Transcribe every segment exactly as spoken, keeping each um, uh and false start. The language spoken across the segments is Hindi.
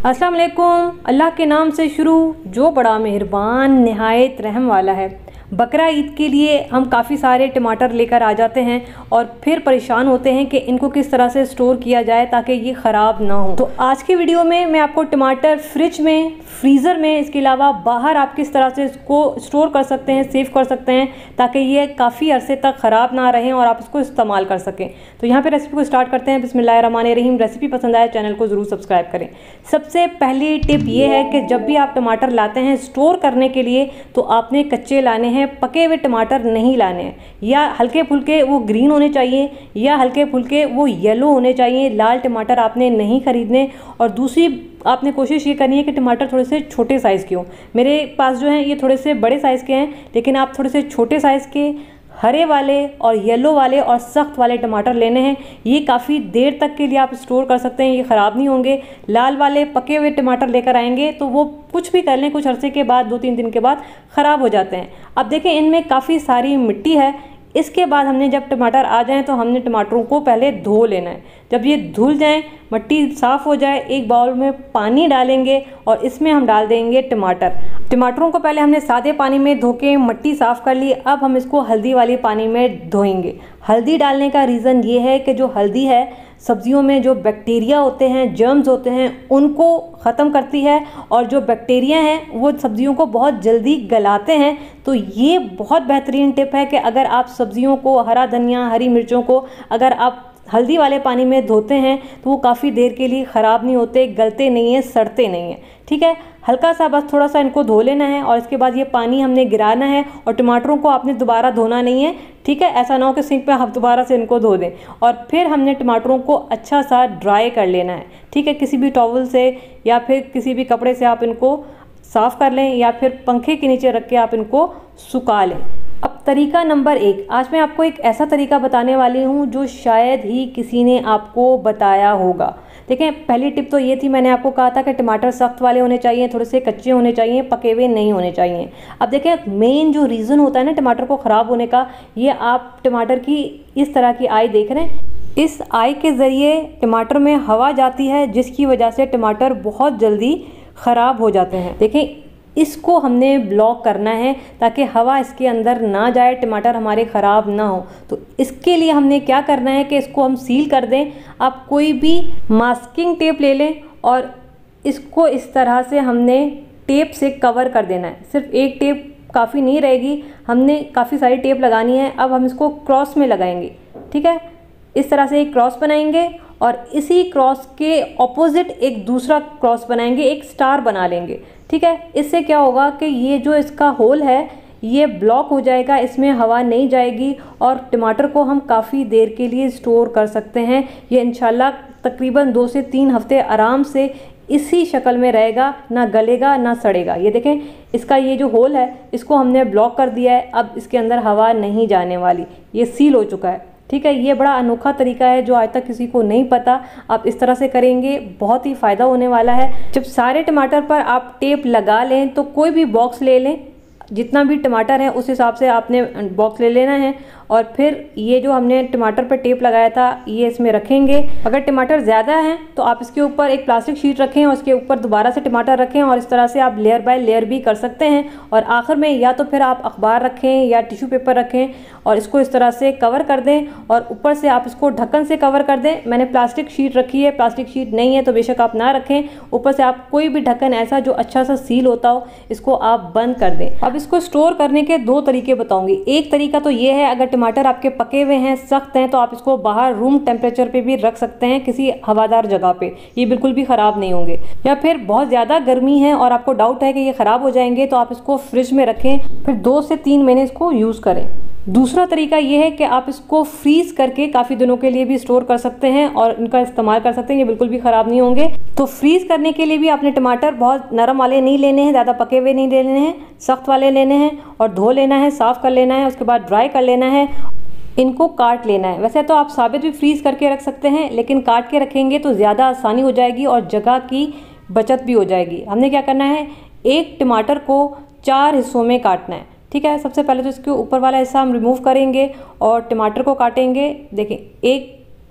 अस्सलाम वालेकुम। अल्लाह के नाम से शुरू जो बड़ा मेहरबान निहायत रहम वाला है। बकरा ईद के लिए हम काफ़ी सारे टमाटर लेकर आ जाते हैं और फिर परेशान होते हैं कि इनको किस तरह से स्टोर किया जाए ताकि ये ख़राब ना हो। तो आज की वीडियो में मैं आपको टमाटर फ्रिज में, फ्रीज़र में, इसके अलावा बाहर आप किस तरह से इसको स्टोर कर सकते हैं, सेव कर सकते हैं ताकि ये काफ़ी अरसे तक ख़राब ना रहें और आप इसको इस्तेमाल कर सकें। तो यहाँ पर रेसिपी को स्टार्ट करते हैं। बिस्मिल्लाहिर्रहमानिर्रहीम। रेसिपी पसंद आए चैनल को ज़रूर सब्सक्राइब करें। सबसे पहली टिप ये है कि जब भी आप टमाटर लाते हैं स्टोर करने के लिए तो आपने कच्चे लाने हैं, पके हुए टमाटर नहीं लाने हैं। या हल्के फुल्के वो ग्रीन होने चाहिए या हल्के फुल्के वो येलो होने चाहिए। लाल टमाटर आपने नहीं खरीदने। और दूसरी आपने कोशिश ये करनी है कि टमाटर थोड़े से छोटे साइज़ के हों। मेरे पास जो हैं ये थोड़े से बड़े साइज़ के हैं, लेकिन आप थोड़े से छोटे साइज़ के हरे वाले और येलो वाले और सख्त वाले टमाटर लेने हैं। ये काफ़ी देर तक के लिए आप स्टोर कर सकते हैं, ये ख़राब नहीं होंगे। लाल वाले पके हुए टमाटर लेकर आएंगे तो वो कुछ भी कर लें, कुछ अरसे के बाद, दो तीन दिन के बाद ख़राब हो जाते हैं। अब देखें इनमें काफ़ी सारी मिट्टी है। इसके बाद हमने जब टमाटर आ जाएं तो हमने टमाटरों को पहले धो लेना है। जब ये धुल जाएं, मिट्टी साफ़ हो जाए, एक बाउल में पानी डालेंगे और इसमें हम डाल देंगे टमाटर। टमाटरों को पहले हमने सादे पानी में धो के मिट्टी साफ़ कर ली। अब हम इसको हल्दी वाली पानी में धोएंगे। हल्दी डालने का रीज़न ये है कि जो हल्दी है सब्जियों में जो बैक्टीरिया होते हैं, जर्म्स होते हैं, उनको ख़त्म करती है और जो बैक्टीरिया हैं वो सब्जियों को बहुत जल्दी गलाते हैं। तो ये बहुत बेहतरीन टिप है कि अगर आप सब्जियों को, हरा धनिया, हरी मिर्चों को अगर आप हल्दी वाले पानी में धोते हैं तो वो काफ़ी देर के लिए ख़राब नहीं होते, गलते नहीं हैं, सड़ते नहीं हैं। ठीक है, हल्का सा बस थोड़ा सा इनको धो लेना है और इसके बाद ये पानी हमने गिराना है और टमाटरों को आपने दोबारा धोना नहीं है। ठीक है, ऐसा ना हो कि सिंक पे आप दोबारा से इनको धो दें। और फिर हमने टमाटरों को अच्छा सा ड्राई कर लेना है। ठीक है, किसी भी टॉवल से या फिर किसी भी कपड़े से आप इनको साफ़ कर लें या फिर पंखे के नीचे रख के आप इनको सुखा लें। अब तरीका नंबर एक, आज मैं आपको एक ऐसा तरीका बताने वाली हूँ जो शायद ही किसी ने आपको बताया होगा। देखें, पहली टिप तो ये थी, मैंने आपको कहा था कि टमाटर सख्त वाले होने चाहिए, थोड़े से कच्चे होने चाहिए, पके हुए नहीं होने चाहिए। अब देखें, मेन जो रीज़न होता है ना टमाटर को ख़राब होने का, ये आप टमाटर की इस तरह की आई देख रहे हैं। इस आई के ज़रिए टमाटर में हवा जाती है जिसकी वजह से टमाटर बहुत जल्दी ख़राब हो जाते हैं। देखें, इसको हमने ब्लॉक करना है ताकि हवा इसके अंदर ना जाए, टमाटर हमारे ख़राब ना हो। तो इसके लिए हमने क्या करना है कि इसको हम सील कर दें। आप कोई भी मास्किंग टेप ले लें और इसको इस तरह से हमने टेप से कवर कर देना है। सिर्फ एक टेप काफ़ी नहीं रहेगी, हमने काफ़ी सारी टेप लगानी है। अब हम इसको क्रॉस में लगाएंगे। ठीक है, इस तरह से एक क्रॉस बनाएंगे और इसी क्रॉस के ऑपोजिट एक दूसरा क्रॉस बनाएंगे, एक स्टार बना लेंगे। ठीक है, इससे क्या होगा कि ये जो इसका होल है ये ब्लॉक हो जाएगा, इसमें हवा नहीं जाएगी और टमाटर को हम काफ़ी देर के लिए स्टोर कर सकते हैं। ये इंशाल्लाह तकरीबन दो से तीन हफ्ते आराम से इसी शक्ल में रहेगा, ना गलेगा ना सड़ेगा। ये देखें, इसका ये जो होल है इसको हमने ब्लॉक कर दिया है। अब इसके अंदर हवा नहीं जाने वाली, ये सील हो चुका है। ठीक है, ये बड़ा अनोखा तरीका है जो आज तक किसी को नहीं पता। आप इस तरह से करेंगे, बहुत ही फ़ायदा होने वाला है। जब सारे टमाटर पर आप टेप लगा लें तो कोई भी बॉक्स ले लें, जितना भी टमाटर है उस हिसाब से आपने बॉक्स ले लेना है और फिर ये जो हमने टमाटर पर टेप लगाया था ये इसमें रखेंगे। अगर टमाटर ज़्यादा हैं तो आप इसके ऊपर एक प्लास्टिक शीट रखें और उसके ऊपर दोबारा से टमाटर रखें और इस तरह से आप लेयर बाय लेयर भी कर सकते हैं। और आखिर में या तो फिर आप अखबार रखें या टिश्यू पेपर रखें और इसको इस तरह से कवर कर दें और ऊपर से आप इसको ढक्कन से कवर कर दें। मैंने प्लास्टिक शीट रखी है, प्लास्टिक शीट नहीं है तो बेशक आप ना रखें। ऊपर से आप कोई भी ढक्कन ऐसा जो अच्छा सा सील होता हो इसको आप बंद कर दें। अब इसको स्टोर करने के दो तरीके बताऊंगी। एक तरीका तो ये है, अगर टमाटर आपके पके हुए हैं, सख्त हैं, तो आप इसको बाहर रूम टेम्परेचर पे भी रख सकते हैं, किसी हवादार जगह पे, ये बिल्कुल भी ख़राब नहीं होंगे। या फिर बहुत ज़्यादा गर्मी है और आपको डाउट है कि ये ख़राब हो जाएंगे तो आप इसको फ्रिज में रखें, फिर दो से तीन महीने इसको यूज़ करें। दूसरा तरीका ये है कि आप इसको फ्रीज़ करके काफ़ी दिनों के लिए भी स्टोर कर सकते हैं और इनका इस्तेमाल कर सकते हैं, ये बिल्कुल भी ख़राब नहीं होंगे। तो फ्रीज़ करने के लिए भी आपने टमाटर बहुत नरम वाले नहीं लेने हैं, ज़्यादा पके हुए नहीं लेने हैं, सख्त वाले लेने हैं और धो लेना है, साफ़ कर लेना है, उसके बाद ड्राई कर लेना है, इनको काट लेना है। वैसे तो आप साबित भी फ्रीज़ करके रख सकते हैं, लेकिन काट के रखेंगे तो ज़्यादा आसानी हो जाएगी और जगह की बचत भी हो जाएगी। हमने क्या करना है, एक टमाटर को चार हिस्सों में काटना है। ठीक है, सबसे पहले तो इसके ऊपर वाला हिस्सा हम रिमूव करेंगे और टमाटर को काटेंगे। देखें, एक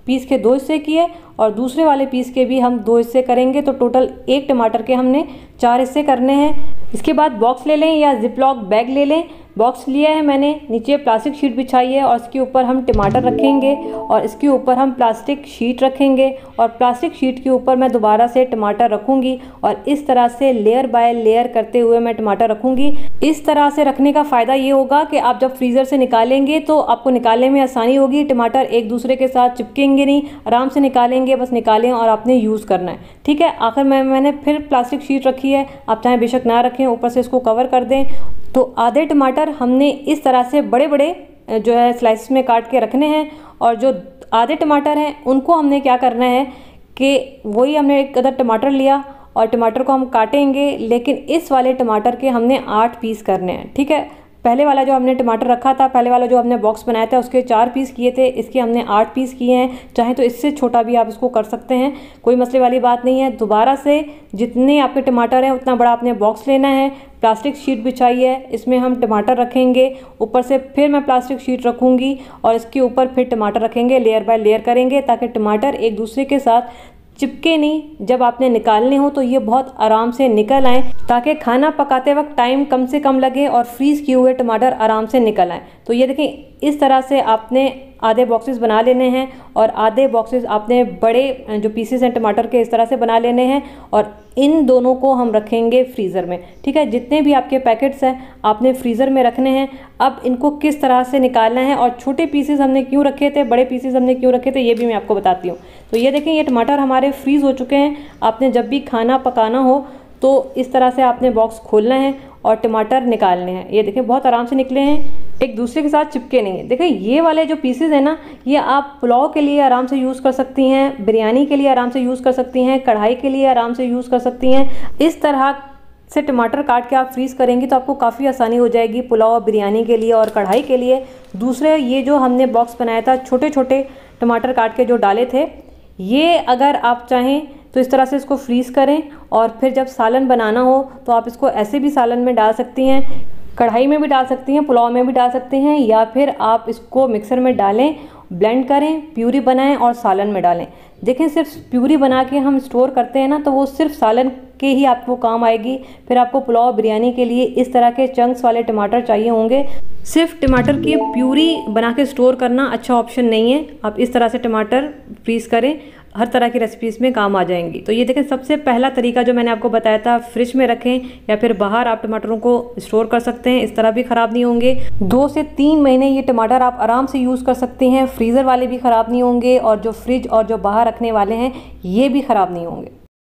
पीस के दो हिस्से किए और दूसरे वाले पीस के भी हम दो हिस्से करेंगे, तो टोटल एक टमाटर के हमने चार हिस्से करने हैं। इसके बाद बॉक्स ले लें या जिपलॉक बैग ले लें। बॉक्स लिया है मैंने, नीचे प्लास्टिक शीट बिछाई है और इसके ऊपर हम टमाटर रखेंगे और इसके ऊपर हम प्लास्टिक शीट रखेंगे और प्लास्टिक शीट के ऊपर मैं दोबारा से टमाटर रखूँगी और इस तरह से लेयर बाय लेयर करते हुए मैं टमाटर रखूँगी। इस तरह से रखने का फ़ायदा ये होगा कि आप जब फ्रीज़र से निकालेंगे तो आपको निकालने में आसानी होगी, टमाटर एक दूसरे के साथ चिपकेंगे नहीं, आराम से निकालेंगे, बस निकालें और आपने यूज़ करना है। ठीक है, आखिर में मैंने फिर प्लास्टिक शीट रखी है, आप चाहें बेशक ना रखें, ऊपर से इसको कवर कर दें। तो आधे टमाटर हमने इस तरह से बड़े बड़े जो है स्लाइस में काट के रखने हैं और जो आधे टमाटर हैं उनको हमने क्या करना है कि वही हमने एक अदर टमाटर लिया और टमाटर को हम काटेंगे, लेकिन इस वाले टमाटर के हमने आठ पीस करने हैं। ठीक है, पहले वाला जो हमने टमाटर रखा था, पहले वाला जो हमने बॉक्स बनाया था उसके चार पीस किए थे, इसके हमने आठ पीस किए हैं। चाहे तो इससे छोटा भी आप इसको कर सकते हैं, कोई मसले वाली बात नहीं है। दोबारा से जितने आपके टमाटर हैं उतना बड़ा आपने बॉक्स लेना है, प्लास्टिक शीट बिछाई है, इसमें हम टमाटर रखेंगे, ऊपर से फिर मैं प्लास्टिक शीट रखूँगी और इसके ऊपर फिर टमाटर रखेंगे, लेयर बाय लेयर करेंगे ताकि टमाटर एक दूसरे के साथ चिपके नहीं। जब आपने निकालने हो तो ये बहुत आराम से निकल आएँ ताकि खाना पकाते वक्त टाइम कम से कम लगे और फ्रीज़ किए हुए टमाटर आराम से निकल आएँ। तो ये देखें, इस तरह से आपने आधे बॉक्सेस बना लेने हैं और आधे बॉक्सेस आपने बड़े जो पीसेस हैं टमाटर के इस तरह से बना लेने हैं और इन दोनों को हम रखेंगे फ्रीज़र में। ठीक है, जितने भी आपके पैकेट्स हैं आपने फ्रीज़र में रखने हैं। अब इनको किस तरह से निकालना है और छोटे पीसेस हमने क्यों रखे थे, बड़े पीसेस हमने क्यों रखे थे, ये भी मैं आपको बताती हूँ। तो ये देखें, ये टमाटर हमारे फ्रीज़ हो चुके हैं। आपने जब भी खाना पकाना हो तो इस तरह से आपने बॉक्स खोलना है और टमाटर निकालने हैं। ये देखें, बहुत आराम से निकले हैं, एक दूसरे के साथ चिपके नहीं है। देखिए, ये वाले जो पीसेस हैं ना, ये आप पुलाव के लिए आराम से यूज़ कर सकती हैं, बिरयानी के लिए आराम से यूज़ कर सकती हैं, कढ़ाई के लिए आराम से यूज़ कर सकती हैं। इस तरह से टमाटर काट के आप फ्रीज़ करेंगी तो आपको काफ़ी आसानी हो जाएगी पुलाव, बिरयानी के लिए और कढ़ाई के लिए। दूसरे, ये जो हमने बॉक्स बनाया था, छोटे छोटे टमाटर काट के जो डाले थे, ये अगर आप चाहें तो इस तरह से इसको फ्रीज़ करें और फिर जब सालन बनाना हो तो आप इसको ऐसे भी सालन में डाल सकती हैं, कढ़ाई में भी डाल सकती हैं, पुलाव में भी डाल सकते हैं, या फिर आप इसको मिक्सर में डालें, ब्लेंड करें, प्यूरी बनाएं और सालन में डालें। देखें, सिर्फ प्यूरी बना के हम स्टोर करते हैं ना, तो वो सिर्फ सालन के ही आपको काम आएगी। फिर आपको पुलाव, बिरयानी के लिए इस तरह के चंक्स वाले टमाटर चाहिए होंगे। सिर्फ टमाटर की प्यूरी बना के स्टोर करना अच्छा ऑप्शन नहीं है। आप इस तरह से टमाटर फ्रीज़ करें, हर तरह की रेसिपीज़ में काम आ जाएंगी। तो ये देखें, सबसे पहला तरीका जो मैंने आपको बताया था, फ्रिज में रखें या फिर बाहर आप टमाटरों को स्टोर कर सकते हैं, इस तरह भी ख़राब नहीं होंगे। दो से तीन महीने ये टमाटर आप आराम से यूज़ कर सकते हैं, फ्रीज़र वाले भी ख़राब नहीं होंगे और जो फ्रिज और जो बाहर रखने वाले हैं ये भी ख़राब नहीं होंगे।